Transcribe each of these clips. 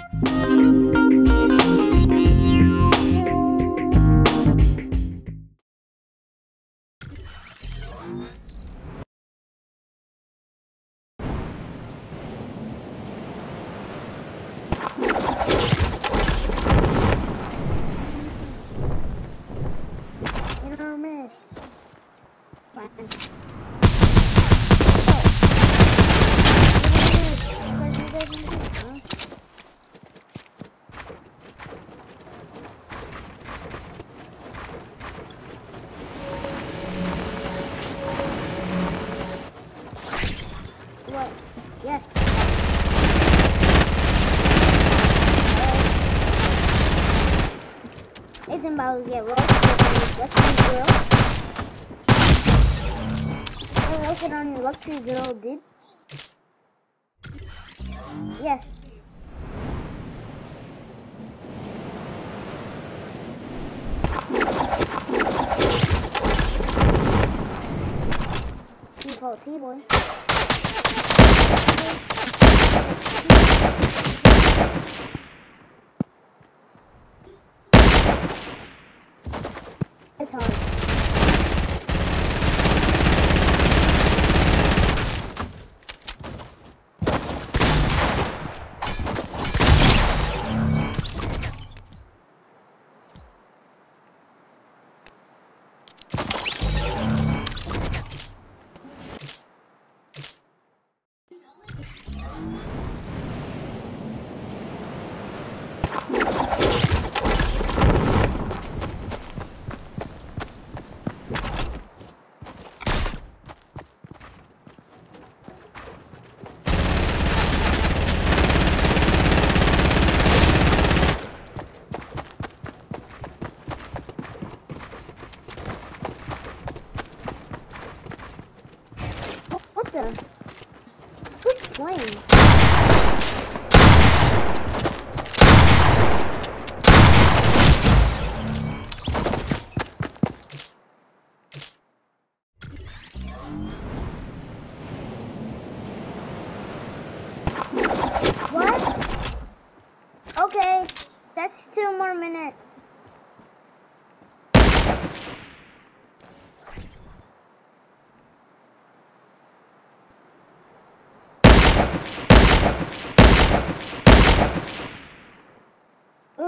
What? Yes. It's about to get roasted. Let's see, girl. I roasted on your luxury girl, dude. Yes. Default T-boy. It's hard. What the? Who's playing? What? Okay, that's 2 more minutes. Ooh.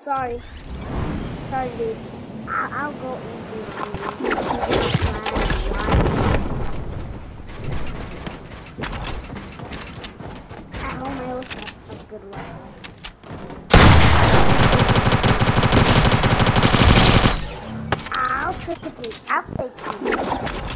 sorry. Sorry, dude. I'll go easy on you. At home, I always have a good weapon. I'll take it, dude. I'll take it.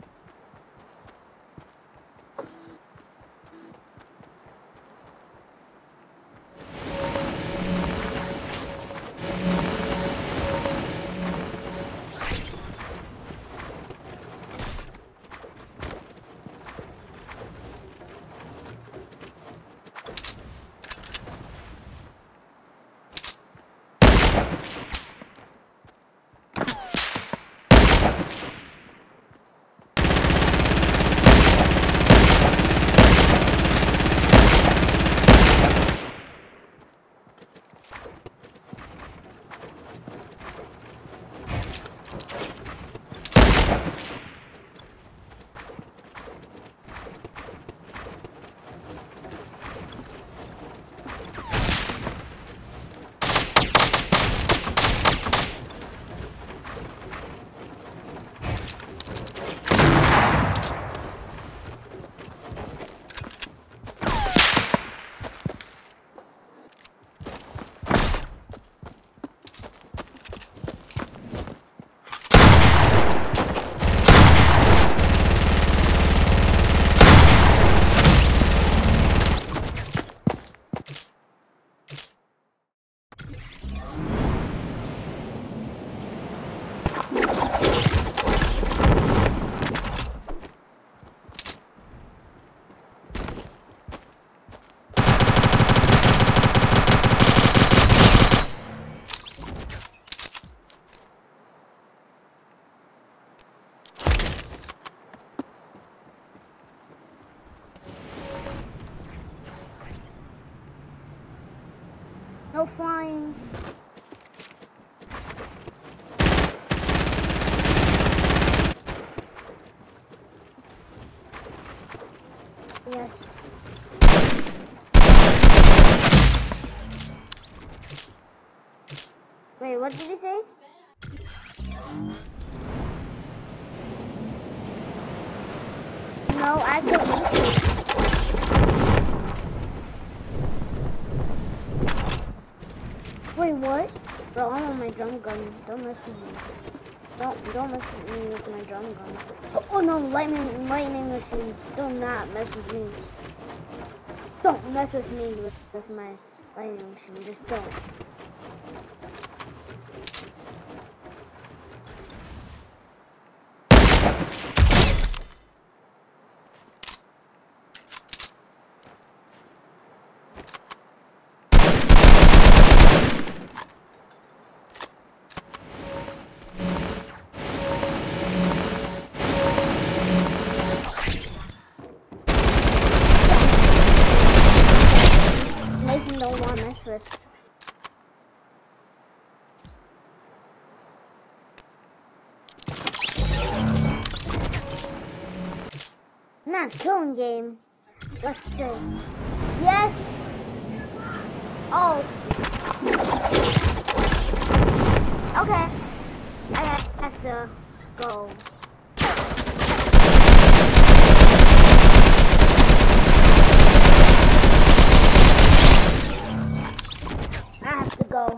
No flying. Yes. Wait, what did he say? No, I could reach it. Wait, what? Bro, I'm on my drum gun. Don't mess with me. Don't mess with me with my drum gun. Oh no, lightning machine. Do not mess with me. Don't mess with me with my lightning machine. Just don't. Nathan don't want to mess with. Not killing game. Let's see. Yes. Oh. Okay. I have to go. I have to go.